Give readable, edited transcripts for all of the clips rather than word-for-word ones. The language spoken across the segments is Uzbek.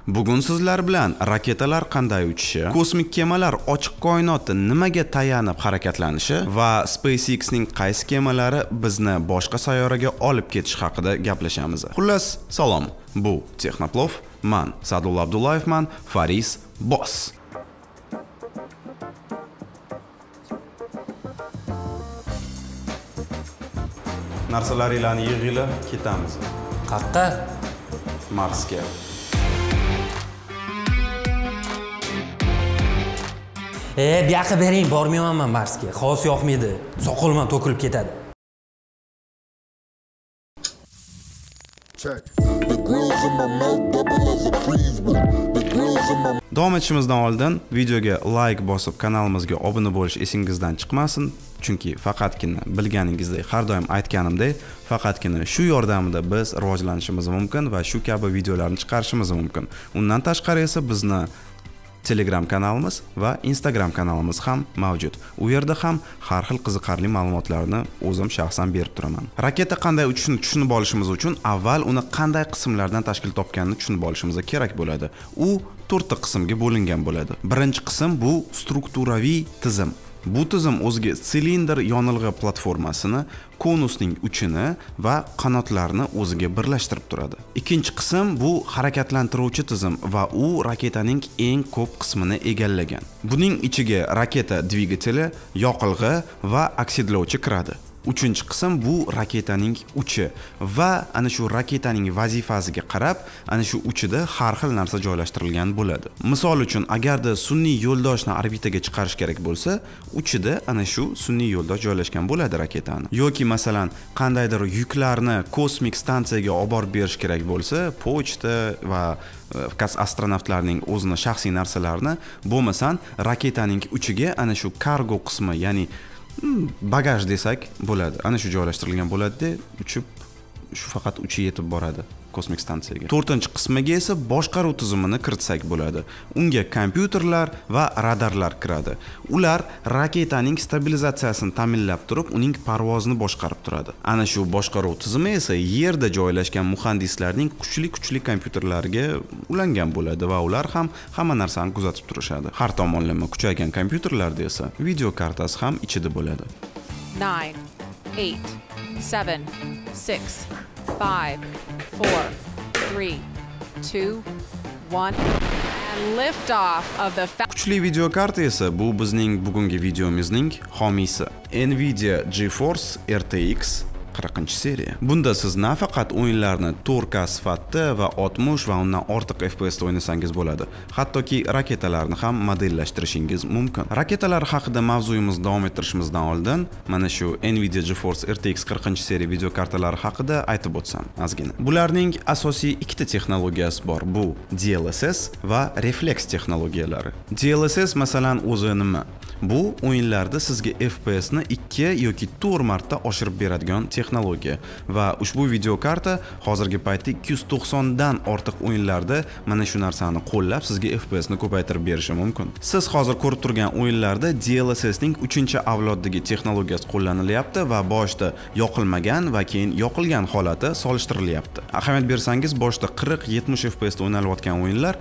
Bugun sizlar bilan raketalar qanday uchishi, kosmik kemalar ochiq koinotda nimaga tayanib harakatlanishi va SpaceX ning qaysi kemalari bizni boshqa sayyoraga olib ketishi haqida gaplashamiz. Xullas, salom. Bu Texnoplov, men Sadulla Abdullayevman, Faris Boss. Narsalaringlarni yig'inglar, ketamiz. Qayerqa? Marsga. Bu yoqqa bering, bormayman Marsga. Xos yoqmaydi. Soqolman to'kilib ketadi. Davom etishimizdan oldin videoga like bosib, kanalimizga obuna bo'lish esingizdan chiqmasin, chunki faqatgina bilganingizdek, har doim aytganimdek, faqatgina shu yordamida biz rivojlanishimiz mumkin va shu kabi videolarni chiqarishimiz mumkin. Undan tashqari esa bizni Telegram kanalimiz va Instagram kanalimiz ham mavjud. U yerda ham har xil qiziqarli ma'lumotlarni o'zim shaxsan berib turaman. Raketa qanday uchishini tushunib olishimiz uchun avval uni qanday qismlardan tashkil topganini tushunib olishimiz kerak bo'ladi. U 4 ta qismga bo'lingan bo'ladi. Birinchi qism bu strukturaviy tizim. Bu tizim o'ziga silindr yonilg'i platformasini, konusning uchini va qanotlarini o'ziga birlashtirib turadi. Ikkinchi qism bu harakatlantiruvchi tizim va u raketaning eng ko'p qismini egallagan. Buning ichiga raketa dvigateli, yoqilg'i va oksidlovchi kiradi. Uchinchi qism bu raketaning uchi va ana shu raketaning vazifasiga qarab ana shu uchida har xil narsa joylashtirilgan bo'ladi. Misol uchun, agarda sun'iy yo'ldoshni orbitaga chiqarish kerak bo'lsa, uchida ana shu sun'iy yo'ldosh joylashgan bo'ladi raketani. Yoki masalan, qandaydir yuklarni kosmik stansiyaga olib borib berish kerak bo'lsa, pochta va astronavtlarning o'zini shaxsiy narsalarini, bo'lmasan raketaning uchiga ana shu kargo qismi, ya'ni bagaj desak bo'ladi. Ana shu joylashtirilgan bo'ladi-da, uchib shu faqat uchi yetib boradi kosmik stansiyaga. 4-qismiga esa boshqaruv tizimini kiritsak bo'ladi. Unga kompyuterlar va radarlar kiradi. Ular raketaning stabilizatsiyasini ta'minlab turib, uning parvozini boshqarib turadi. Ana shu boshqaruv tizimi esa yerda joylashgan muhandislarning kuchli kompyuterlariga ulangan bo'ladi va ular ham hamma narsani kuzatib turishadi. Har tomonlama kuchaygan kompyuterlarda esa video kartasi ham ichida bo'ladi. 9, 8, 7, 6, 5, 4, 3, 2, 1 and lift off of the Kuchli video karta esa bu bizning bugungi videomizning homiysi. Nvidia GeForce RTX 40-seriya. Bunda siz nafaqat o'yinlarni 4K sifatda va 60 va undan ortiq FPS da o'ynasangiz bo'ladi. Hattoki raketalarni ham modellashtirishingiz mumkin. Raketalar haqida mavzuyimizni davom ettirishimizdan oldin mana shu Nvidia GeForce RTX 40-seriya video kartalari haqida aytib o'tsam ozgina. Bularning asosiy ikkita texnologiyasi bor. Bu DLSS va reflex texnologiyalari. DLSS masalan o'zi nima? Bu o'yinlarda sizga FPS ni 2 yoki 4 marta oshirib beradigan texnologiya va ushbu video karta hozirgi paytda 290 dan ortiq o'yinlarda mana shu narsani qo'llab sizga FPS ni ko'paytirib berishi mumkin. Siz hozir ko'rib turgan o'yinlarda DLSS ning 3-avloddagi texnologiyasi qo'llanilyapti va boshda yoqilmagan va keyin yoqilgan holati solishtirilyapti. Ahamiyat bersangiz, boshda 40-70 FPS da o'ynalayotgan o'yinlar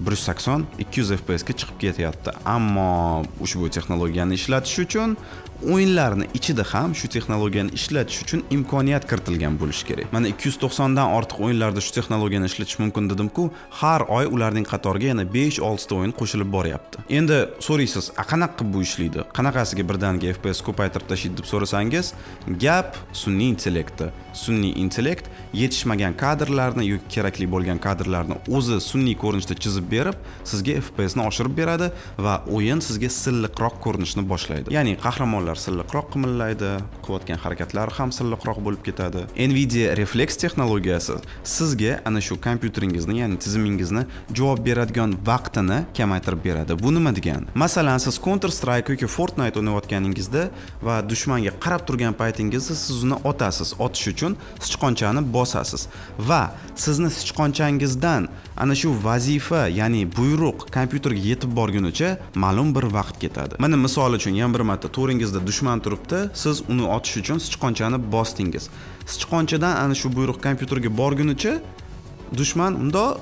180-200 FPS ga chiqib ketyapti. Ammo ushbu texnologiyani ishlatish uchun o'yinlarni ichida ham shu texnologiyani ishlatish uchun imkoniyat kiritilgan bo'lishi kerak. Mana 290 dan ortiq o'yinlarda shu texnologiyani ishlatish mumkin dedim-ku, har oy ularning qatoriga yana 5-6 ta o'yin qo'shilib boryapti. Endi so'raysiz, qanaqa qilib bu ishlaydi? Qanaqasiga birdaniga FPS ko'paytirib tashlaydi deb so'rasangiz, gap sun'iy intellektda. Sun'iy intellekt yetishmagan kadrlarni yoki kerakli bo'lgan kadrlarni o'zi sun'iy ko'rinishda chizib berib, sizga FPS ni oshirib beradi va o'yin sizga silliqroq ko'rinishni boshlaydi. Ya'ni qahramonlar silliqroq qimillaydi, qilayotgan harakatlari ham silliqroq bo'lib ketadi. Nvidia Reflex texnologiyasi sizga ana shu kompyuteringizni, ya'ni tizimingizni javob beradigan vaqtini kamaytirib beradi. Bu nima degani? Masalan, siz Counter Strike yoki Fortnite o'ynayotganingizda va dushmanga qarab turgan paytingizda siz uni otasiz. Otish uchun sichqonchani bosasiz va sizni sichqonchangizdan ana shu vazifa, ya'ni buyruq kompyuterga yetib borgunicha ma'lum bir vaqt ketadi. Mana misol uchun, yana bir marta to'ringizda dushman turibdi, siz uni otish uchun sichqonchani bosdingiz. Sichqonchadan ana shu buyruq kompyuterga borgunicha dushman unda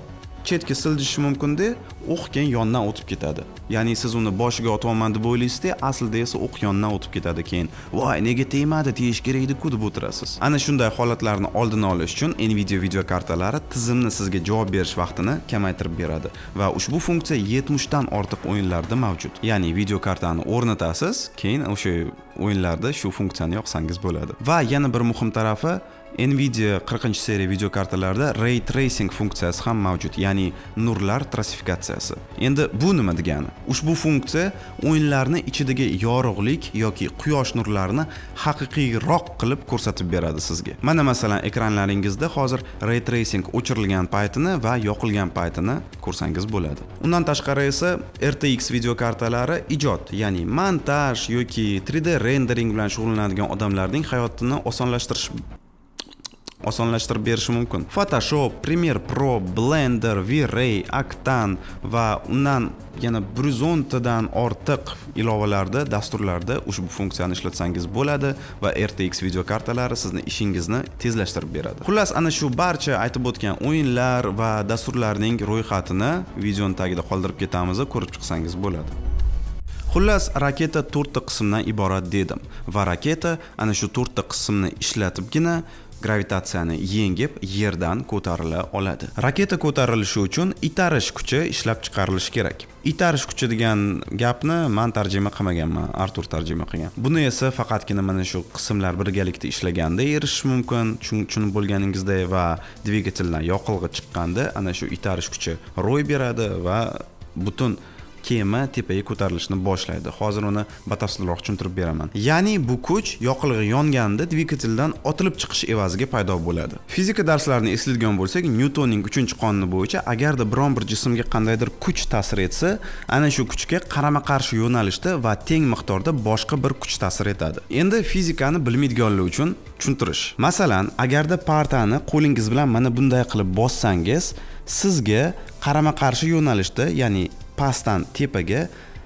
chetga siljishi mumkin-da, o'q keyin yondan o'tib ketadi. Ya'ni siz uni boshiga otaman deb o'ylaysiz-da, aslida esa o'q yondan o'tib ketadi keyin. Voy, nega tegmadi, tegish kerak edi-ku deb o'tirasiz. Ana shunday holatlarni oldini olish uchun Nvidia video kartalari tizimni sizga javob berish vaqtini kamaytirib beradi va ushbu funksiya 70 dan ortiq o'yinlarda mavjud. Ya'ni video kartani o'rnatasiz, keyin o'sha o'yinlarda shu funksiyani yoqsangiz bo'ladi. Va yana bir muhim tarafi, Nvidia 40-seriya video kartalarida Ray Tracing funksiyasi ham mavjud, ya'ni nurlar klassifikatsiyasi. Endi bu nima degani? Ushbu funksiya o'yinlarni ichidagi yorug'lik yoki quyosh nurlarini haqiqiyroq qilib ko'rsatib beradi sizga. Mana masalan, ekranlaringizda hozir Ray Tracing o'chirilgan paytini va yoqilgan paytini ko'rsangiz bo'ladi. Undan tashqari esa RTX video kartalari ijod, ya'ni montaj yoki 3D rendering bilan shug'ullanadigan odamlarning hayotini osonlashtirib berishi mumkin. Photoshop, Premiere Pro, Blender, V-Ray, Octane va undan yana 110 dan ortiq ilovalarda, dasturlarda ushbu funksiyani ishlatsangiz bo'ladi va RTX video kartalari sizni ishingizni tezlashtirib beradi. Xullas, ana shu barcha aytib o'tgan o'yinlar va dasturlarning ro'yxatini videoning tagida qoldirib ketamiz, ko'rib chiqsangiz bo'ladi. Xullas, raketa 4 ta qismdan iborat dedim va raketa ana shu 4 ta qismni ishlatibgina gravitatsiyani yengib yerdan ko'tarila oladi. Raketa ko'tarilishi uchun itarish kuchi ishlab chiqarilishi kerak. Itarish kuchi degan gapni men tarjima qilmaganman, Artur tarjima qilgan. Buni esa faqatgina mana shu qismlar birgalikda ishlaganda erishish mumkin. Tushunib bo'lganingizda va dvigateldan yoqilg'i chiqqanda ana shu itarish kuchi ro'y beradi va butun kema tepaga ko'tarilishni boshlaydi. Hozir uni batafsilroq tushuntirib beraman. Ya'ni bu kuch yoqilg'i yonganda dvigateldan otilib chiqish evaziga paydo bo'ladi. Fizika darslarini eslaydigan bo'lsak, Nyutonning 3-qonuni bo'yicha agarda biron bir jismga qandaydir kuch ta'sir etsa, ana shu kuchga qarama-qarshi yo'nalishda va teng miqdorda boshqa bir kuch ta'sir etadi. Endi fizikani bilmaydiganlar uchun tushuntirish. Masalan, agarda partani qo'lingiz bilan mana bunday qilib bossangiz, sizga qarama-qarshi yo'nalishda, ya'ni pastdan tepaga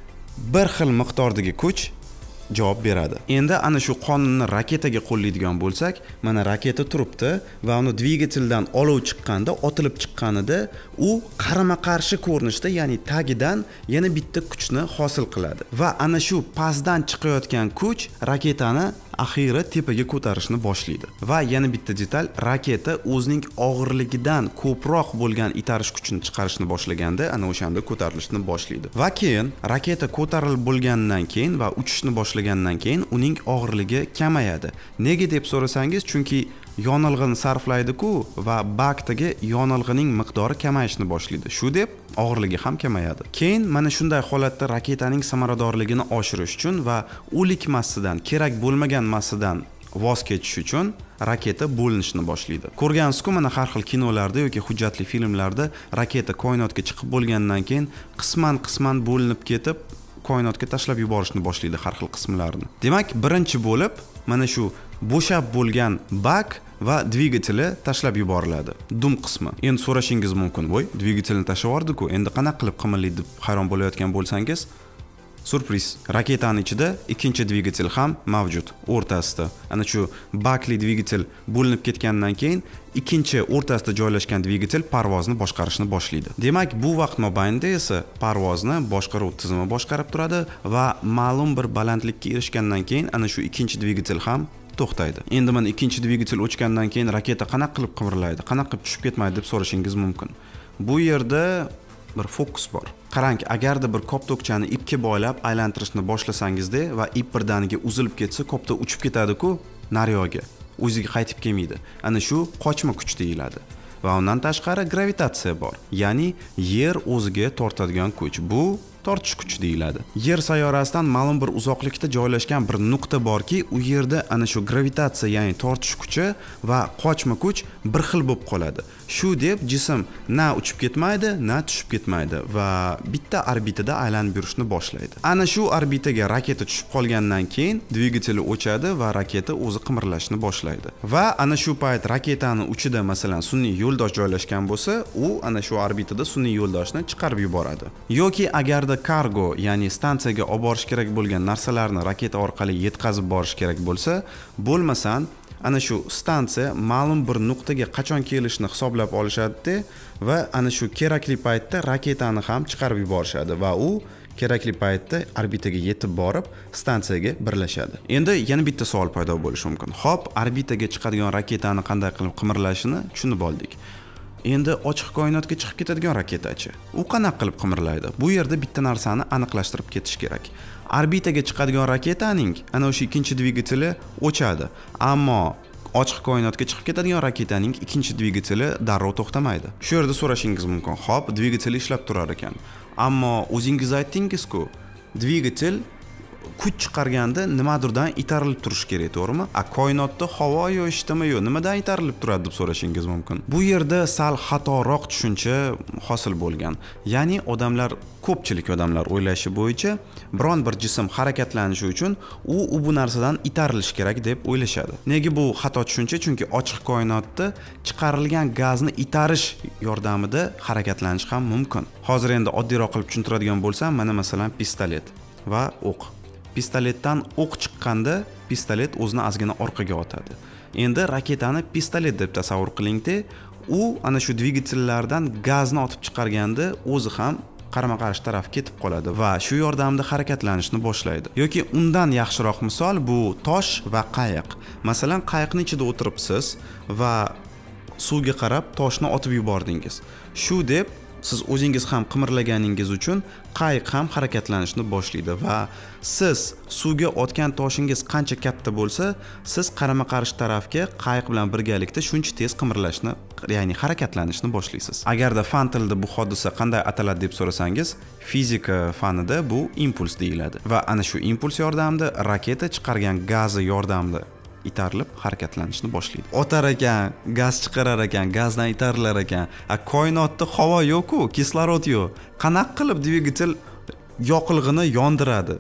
bir xil miqdordagi kuch javob beradi. Endi ana shu qonunni raketaga qo'llaydigan bo'lsak, mana raketa turibdi va uni dvigateldan olov chiqqanda, otilib chiqqanida u qarama-qarshi ko'rinishda, ya'ni tagidan yana bitta kuchni hosil qiladi. Va ana shu pastdan chiqayotgan kuch raketani axiri tepaga ko'tarishni boshlaydi. Va yana bitta detal, raketa o'zining og'irligidan ko'proq bo'lgan itarish kuchini chiqarishni boshlaganda, ana o'shanda ko'tarilishni boshlaydi. Va keyin raketa ko'tarilib bo'lgandan keyin va uchishni boshlagandan keyin uning og'irligi kamayadi. Nega deb so'rasangiz, chunki yonilg'ini sarflaydi-ku va bakdagi yonilg'ining miqdori kamayishni boshlaydi. Shu deb og'irligi ham kamayadi. Keyin mana shunday holatda raketaning samaradorligini oshirish uchun va o'lik massidan, kerak bo'lmagan massidan voz kechish uchun raketa bo'linishni boshlaydi. Ko'rgansiz-ku, mana har xil kinolarda yoki hujjatli filmlarda raketa koinotga chiqib bo'lgandan keyin qisman bo'linib ketib, koinotga tashlab yuborishni boshlaydi har xil qismlarini. Demak, birinchi bo'lib mana shu bo'shab bo'lgan bak va dvigateli tashlab yuboriladi. Dum qismi. Endi so'rashingiz mumkin, "Voy, dvigatelni tashlab yubordi-ku, endi qanaqa qilib qimirlaydi?" deb hayron bo'layotgan bo'lsangiz, surpriz. Raketaning ichida ikkinchi dvigatel ham mavjud o'rtasida. Ana shu bakli dvigatel bo'linib ketgandan keyin ikkinchi o'rtasida joylashgan dvigatel parvozni boshqarishni boshlaydi. Demak, bu vaqt mobaynida esa parvozni boshqaruv tizimi boshqarib turadi va ma'lum bir balandlikka erishgandan keyin ana shu ikkinchi dvigatel ham to'xtaydi. Endi mana ikkinchi dvigatel o'chgandan keyin raketa qanaqa qilib qimirlaydi, qanaqa qilib tushib ketmaydi deb so'rashingiz mumkin. Bu yerda bir fokus bor. Qarang, agarda bir koptokchani ipga boylab aylantirishni boshlasangizda va ip birdaniga uzilib ketsa, koptok uchib ketadi-ku nariyoga. O'ziga qaytib kelmaydi. Ana shu qochma kuch deyiladi. Va undan tashqari gravitatsiya bor. Ya'ni yer o'ziga tortadigan kuch. Bu tortish kuchi deyiladi. Yer sayyorasidan ma'lum bir uzoqlikda joylashgan bir nuqta borki, u yerda ana shu gravitatsiya, ya'ni tortish kuchi va qochma kuch bir xil bo'lib qoladi. Shu deb jism na uchib ketmaydi, na tushib ketmaydi va bitta orbitada aylanib yurishni boshlaydi. Ana shu orbitaga raketa tushib qolgandan keyin dvigateli o'chadi va raketa o'zi qimirlashni boshlaydi. Va ana shu payt raketaning uchida masalan sun'iy yo'ldosh joylashgan bo'lsa, u ana shu orbitada sun'iy yo'ldoshni chiqarib yuboradi. Yoki agar kargo, ya'ni stansiyaga olib borish kerak bo'lgan narsalarni raketa orqali yetkazib borish kerak bo'lsa, bo'lmasan ana shu stansiya ma'lum bir nuqtaga qachon kelishini hisoblab olishadi va ana shu kerakli paytda raketani ham chiqarib yuborishadi va u kerakli paytda orbitaga yetib borib stansiyaga birlashadi. Endi yana bitta savol paydo bo'lishi mumkin. Xo'p, orbitaga chiqadigan raketani qanday qilib qimirlashini tushunib oldik. Endi ochiq koinotga chiqib ketadigan raketachi. U qanaqa qilib qimirlaydi? Bu yerda bitta narsani aniqlashtirib ketish kerak. Orbitaga chiqadigan raketaning ana o'sha ikkinchi dvigateli o'chadi. Ammo ochiq koinotga chiqib ketadigan raketaning ikkinchi dvigateli darrov to'xtamaydi. Shu yerda so'rashingiz mumkin. Xo'p, dvigatel ishlab turar ekan. Ammo o'zingiz aytdingiz-ku, dvigatel kuch chiqarganda nimadirdan itarilib turish kerak, to'g'rimi? Koinotda havo yo'ishdimi yo'q, nimadan itarilib turadi deb so'rashingiz mumkin. Bu yerda sal xatoroq tushuncha hosil bo'lgan. Ya'ni ko'pchilik odamlar o'ylashi bo'yicha biron bir jism harakatlanishi uchun u bu narsadan itarilish kerak deb o'ylashadi. Nega bu xato tushuncha? Chunki ochiq koinotda chiqarilgan gazni itarish yordamida harakatlanish ham mumkin. Hozir endi oddiyroq qilib tushuntiradigan bo'lsam, mana masalan pistolet va o'q. Pistoletdan o'q chiqqanda pistolet o'zini ozgina orqaga otadi. Endi raketani pistolet deb tasavvur qiling-da, u ana shu dvigatellardan gazni otib chiqarganda o'zi ham qarama-qarshi taraf ketib qoladi va shu yordamda harakatlanishni boshlaydi. Yoki undan yaxshiroq misol bu tosh va qayiq. Masalan, qayiqning ichida o'tiribsiz va suvga qarab toshni otib yubordingiz. Shu deb siz o'zingiz ham qimirlaganingiz uchun qayiq ham harakatlanishni boshlaydi va siz suvga otgan toshingiz qancha katta bo'lsa, siz qarama-qarshi tarafga qayiq bilan birgalikda shuncha tez qimirlashni, ya'ni harakatlanishni boshlaysiz. Agarda fan tilida bu hodisa qanday ataladi deb so'rasangiz, fizika fanida bu impuls deyiladi va ana shu impuls yordamida raketa chiqargan gazi yordamida itarilib harakatlanishni boshlaydi. Otar ekan, gaz chiqarar ekan, gazdan itarilar ekan. Koinotda havo yo'q-ku, kislorod yo'q. Qanaqa qilib dvigatel yoqilg'ini yondiradi?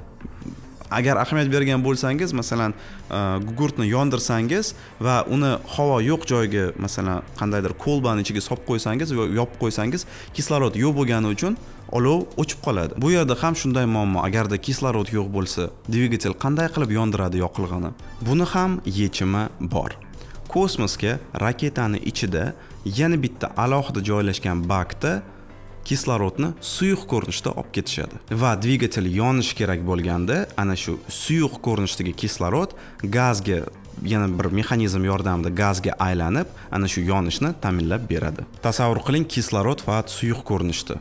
Agar ahamiyat bergan bo'lsangiz, masalan, gugurtni yondirsangiz va uni havo yo'q joyga, masalan, qandaydir kolbani ichiga solib qo'ysangiz va yopib qo'ysangiz, kislorod yo'q bo'lgani uchun olov o'chib qoladi. Bu yerda ham shunday muammo. Agarda kislorod yo'q bo'lsa, dvigatel qanday qilib yondiradi yoqilg'ini? Buni ham yechimi bor. Kosmosga raketani ichida yana bitta alohida joylashgan bakda kislorodni suyuq ko'rinishda olib ketishadi va dvigatel yonish kerak bo'lganda ana shu suyuq ko'rinishdagi kislorod gazga, yana bir mexanizm yordamida gazga aylanib ana shu yonishni ta'minlab beradi. Tasavvur qiling, kislorod faqat suyuq ko'rinishda.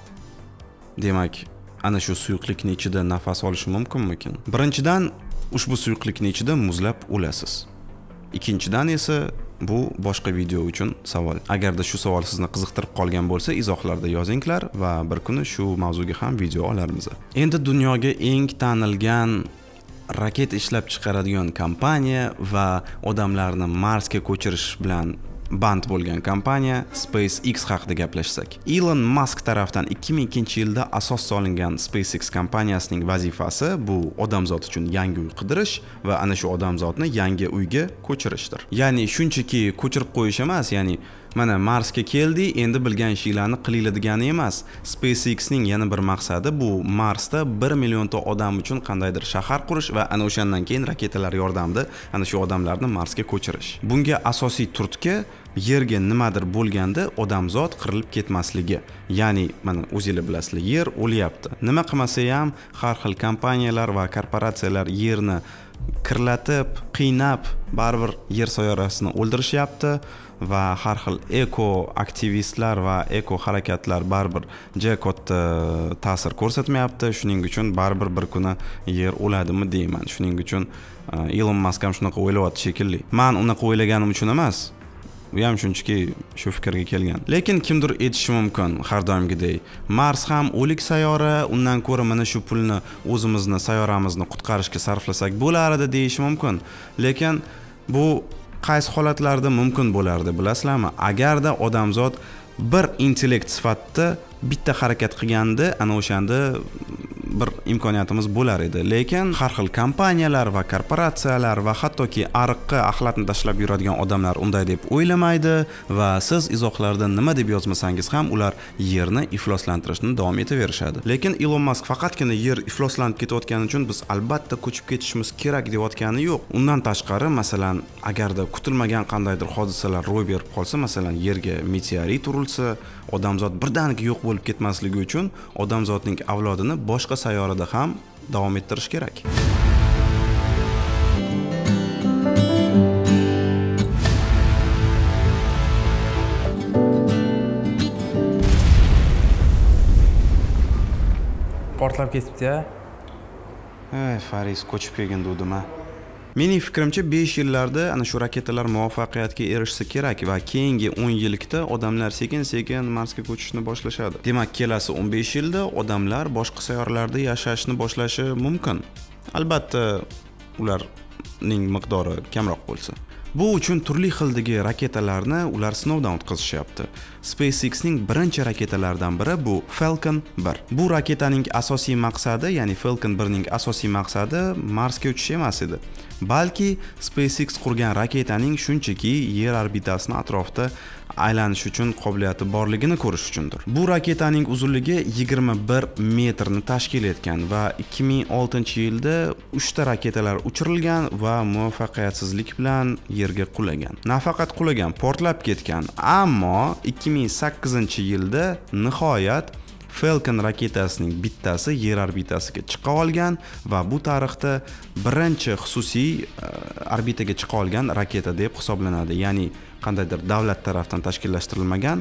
Demak, ana shu suyuqlikning ichida nafas olish mumkinmikin? Birinchidan, ushbu suyuqlikning ichida muzlab o'lasiz. Ikkinchidan esa bu boshqa video uchun savol. Agarda shu savol sizni qiziqtirib qolgan bo'lsa, izohlarda yozinglar va bir kuni shu mavzuga ham video olarmiz. Endi dunyoga eng tanilgan raketa ishlab chiqaradigan kompaniya va odamlarni Marsga ko'chirish bilan band bo'lgan kompaniya SpaceX haqida gaplashsak. Elon Musk tarafdan 2002-yilda asos solingan SpaceX kompaniyasining vazifasi bu odamzod uchun yangi uy qidirish va ana shu odamzodni yangi uyga ko'chirishdir. Ya'ni shunchaki ko'chirib qo'yish emas, ya'ni mana Marsga keldi, endi bilgan ishlarni qilinglar degani emas. SpaceXning yana bir maqsadi bu Marsda 1 millionta odam uchun qandaydir shahar qurish va ana o'shandan keyin raketalar yordamida ana shu odamlarni Marsga ko'chirish. Bunga asosiy turtki yerga nimadir bo'lganda odamzod qirilib ketmasligi. Ya'ni mana o'zingizlar bilasizlar, yer o'lyapti. Nima qilmasa ham har xil kompaniyalar va korporatsiyalar yerni kirlatib, qiynab, baribir yer sayyorasini o'ldirishyapti va har xil eko aktivistlar va eko harakatlar baribir juda katta ta'sir ko'rsatmayapti. Shuning uchun baribir bir kuni yer o'ladimi deyman. Shuning uchun Elon Musk ham shunaqa o'ylayapti shekilli. Men unaqa o'ylaganim uchun emas. U ham shunchaki shu fikrga kelgan. Lekin kimdir aytishi mumkin, har doimgidek, Mars ham o'lik sayyora, undan ko'ra mana shu pulni o'zimizni sayyoramizni qutqarishga sarflasak bo'lardi deyish mumkin. Lekin bu qaysi holatlarda mumkin bo'lardi bilasizlarmi? Agarda odamzod bir intellekt sifatida bitta harakat qilganda, ana o'shanda bir imkoniyatimiz bo'lar edi. Lekin har xil kompaniyalar va korporatsiyalar va hattoki ariqqa axlatni tashlab yuradigan odamlar unday deb o'ylamaydi va siz izohlarda nima deb yozmasangiz ham ular yerni ifloslantirishni davom etaverishadi. Lekin Elon Musk faqatgina yer ifloslanib ketayotgani uchun biz albatta ko'chib ketishimiz kerak deyotgani yo'q. Undan tashqari, masalan, agarda kutilmagan qandaydir hodisalar ro'y berib qolsa, masalan, yerga meteorit urilsa, odamzod birdaniga yo'q bo'lib ketmasligi uchun odamzodning avlodini boshqa sayyorada ham davom ettirish kerak. Portlab ketibdi-ya. Faris ko'chib kelgan dedim-a. Mening fikrimcha 5 yillarda ana shu raketalar muvaffaqiyatga erishsa kerak va keyingi 10 yillikda odamlar sekin-sekin Marsga ko'chishni boshlashadi. Demak, kelasi 15 yilda odamlar boshqa sayyoralarda yashashni boshlashi mumkin. Albatta, ularning miqdori kamroq bo'lsa. Bu uchun turli xildagi raketalarni ular sinovdan o'tkazishyapti. SpaceXning birinchi raketalaridan biri bu Falcon 1. Bu raketaning asosiy maqsadi, ya'ni Falcon 1 ning asosiy maqsadi Marsga uchish emas edi. Balki SpaceX qurgan raketaning shunchaki yer orbitasini atrofida aylanish uchun qobiliyati borligini ko'rish uchundir. Bu raketaning uzunligi 21 metrni tashkil etgan va 2006-yilda 3 ta raketalar uchirilgan va muvaffaqiyatsizlik bilan yerga qulagan. Nafaqat qulagan, portlab ketgan, ammo 2008-yilda nihoyat Falcon raketasining bittasi yer orbitasiga chiqa olgan va bu tarixda birinchi xususiy orbitaga chiqa olgan raketa deb hisoblanadi. Ya'ni qandaydir davlat tomonidan tashkillashtirilmagan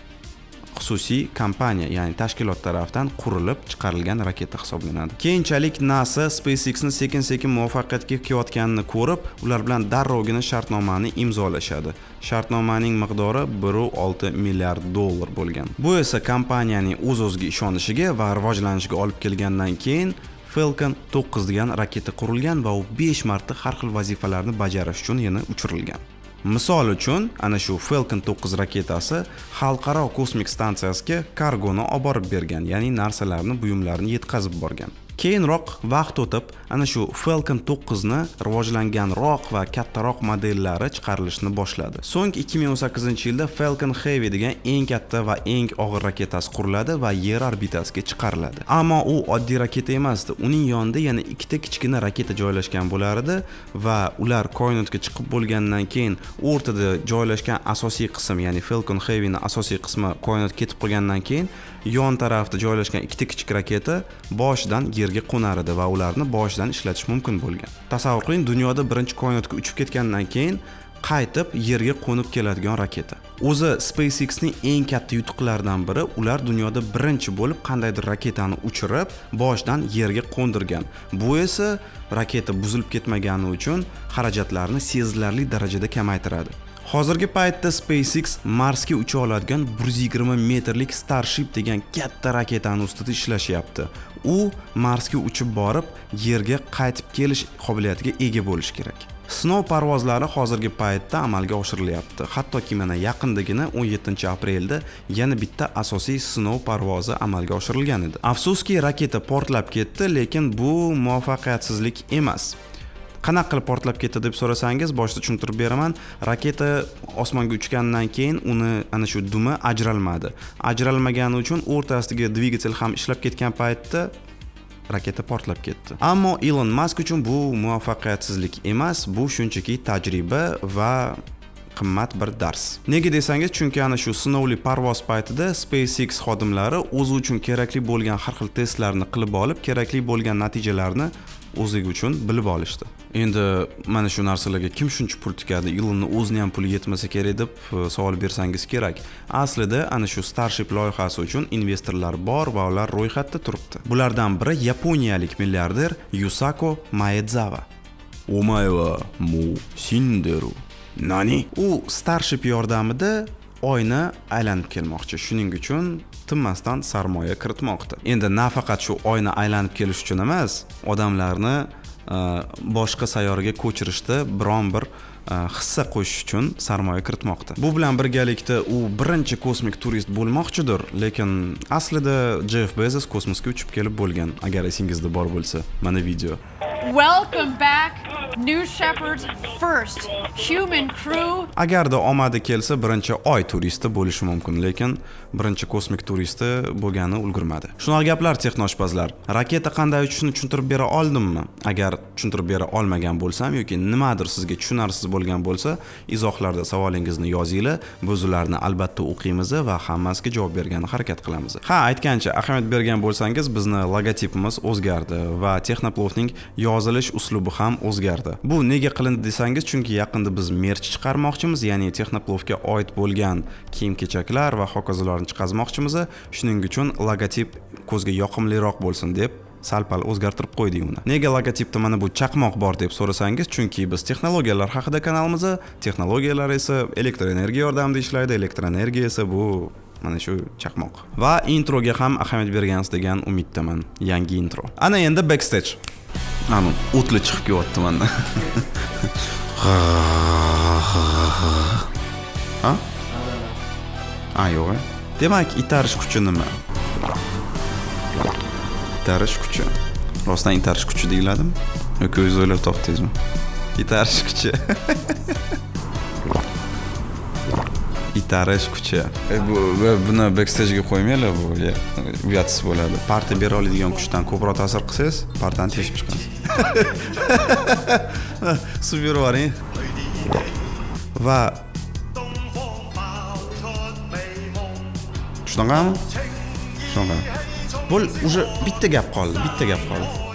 xususiy kompaniya, ya'ni tashkilot tomonidan qurilib chiqarilgan raketa hisoblanadi. Keyinchalik NASA SpaceXni sekin-sekin muvaffaqiyatga kelayotganini ko'rib, ular bilan darrovgina shartnomani imzolashadi. Shartnomaning miqdori 1,6 milliard dollar bo'lgan. Bu esa kompaniyaning o'z-o'ziga ishonishiga va rivojlanishiga olib kelgandan keyin Falcon 9 degan raketa qurilgan va u 5 marta har xil vazifalarni bajarish uchun yana uchirilgan. Misol uchun, ana shu Falcon 9 raketasi xalqaro kosmik stansiyasiga kargoni olib borib bergan, ya'ni narsalarni, buyumlarni yetkazib borgan. Keyinroq vaqt o'tib, ana shu Falcon 9 ni rivojlanganroq va kattaroq modellari chiqarilishni boshladi. So'ng 2018-yilda Falcon Heavy degan eng katta va eng og'ir raketasi quriladi va yer orbitasiga chiqariladi. Ammo u oddiy raketa emasdi. Uning yonida yana ikkita kichkina raketa joylashgan bo'lar edi va ular koinotga chiqib bo'lgandan keyin o'rtada joylashgan asosiy qism, ya'ni Falcon Heavy ning asosiy qismi koinotga ketib qolgandan keyin yon tarafda joylashgan ikkita kichik raketa boshidan yerga qo'nar edi va ularni boshidan ishlatish mumkin bo'lgan. Tasavvur qiling, dunyoda birinchi koinotga uchib ketgandan keyin qaytib yerga qo'nib keladigan raketa. O'zi SpaceXning eng katta yutuqlaridan biri, ular dunyoda birinchi bo'lib qandaydir raketani uchirib, boshidan yerga qo'ndirgan. Bu esa raketa buzilib ketmagani uchun xarajatlarni sezilarli darajada kamaytiradi. Hozirgi paytda SpaceX Marsga ucha oladigan 120 metrlik Starship degan katta raketani ustida ishlashyapti. U Marsga uchib borib, yerga qaytib kelish qobiliyatiga ega bo'lish kerak. Sinov parvozlari hozirgi paytda amalga oshirilyapti. Hattoki mana yaqindagina 17-aprelda yana bitta asosiy sinov parvozi amalga oshirilgan edi. Afsuski, raketa portlab ketdi, lekin bu muvaffaqiyatsizlik emas. Qanaqa qilib portlab ketdi deb so'rasangiz, boshida tushuntirib beraman. Raketa osmonga uchgandan keyin uni ana shu dumi ajralmadi. Ajralmagani uchun o'rtasidagi dvigatel ham ishlab ketgan paytda raketa portlab ketdi. Ammo Elon Musk uchun bu muvaffaqiyatsizlik emas, bu shunchaki tajriba va qimmat bir dars. Nega desangiz, chunki ana shu sinovli parvoz paytida SpaceX xodimlari o'zi uchun kerakli bo'lgan har xil testlarni qilib olib, kerakli bo'lgan natijalarni o'ziga uchun bilib olishdi. Endi mana shu narsalarga kim shuncha pul tikadi? Elonning o'zining ham puli yetmasa kerak deb savol bersangiz kerak. Aslida ana shu Starship loyihasi uchun investorlar bor va ular ro'yxatda turibdi. Bulardan biri yaponiyalik milliarder Yusaku Maezawa. Omaywa mu shinderu. Nani? U Starship yordamida oyni aylanib kelmoqchi. Shuning uchun tinmasdan sarmoya kiritmoqda. Endi nafaqat shu oyni aylanib kelish uchun emas, odamlarni boshqa sayyoraga ko'chirishda biron bir hissa qo'shish uchun sarmoya kiritmoqda. Bu bilan birgalikda u birinchi kosmik turist bo'lmoqchidir, lekin aslida Jeff Bezos kosmosga uchib kelib bo'lgan, agar esingizda bor bo'lsa. Mana video. Welcome back, New Shepard's first human crew. Agarda omadi kelsa, birinchi oy turisti bo'lishi mumkin, lekin birinchi kosmik turisti bo'lgani ulgurmadi. Shunaqa gaplar texnoshpazlar. Raketa qanday uchishini tushuntirib bera oldimmi? Agar tushuntirib bera olmagan bo'lsam yoki nimadir sizga tushunarsiz bo'lgan bo'lsa, izohlarda savolingizni yozinglar. Biz ularni albatta o'qiymiz va hammasiga javob bergani harakat qilamiz. Ha, aytgancha, ahamiyat bergan bo'lsangiz, bizni logotipimiz o'zgardi va Texnoplovning yozilish uslubi ham o'zgardi. Bu nega qilindi desangiz, chunki yaqinda biz merch chiqarmoqchimiz, ya'ni Texnoplovga oid bo'lgan kiyim-kechaklar va hokazolarni chiqarmoqchimiz. Shuning uchun logotip ko'zga yoqimliroq bo'lsin deb sal-pal o'zgartirib qo'ydik uni. Nega logotipda mana bu chaqmoq bor deb so'rasangiz, chunki biz texnologiyalar haqida kanalimiz, texnologiyalar esa elektr energiya yordamida ishlaydi, elektr energiya esa bu mana shu chaqmoq. Va introga ham ahamiyat bergansiz degan umiddaman. Yangi intro. Ana endi backstage. Ana o'tli chiqib kelyapti mana. Ha? Yo'q. Demak, itarish kuchi nima? Itarish kuchi. Rostdan itarish kuchi deyiladimi? Yoki o'zingiz o'ylab topdingizmi? Itarish kuchi. Itarish kuchi. Buni backstage'ga qo'ymanglar, bu uyatsiz bo'ladi. Partiya bera oladigan kuchdan ko'proq ta'sir qilsangiz, partiyani teshib chiqasiz. Suv berib yuboring. Va shunaqami? Shunaqami? Bu уже bitta gap qoldi.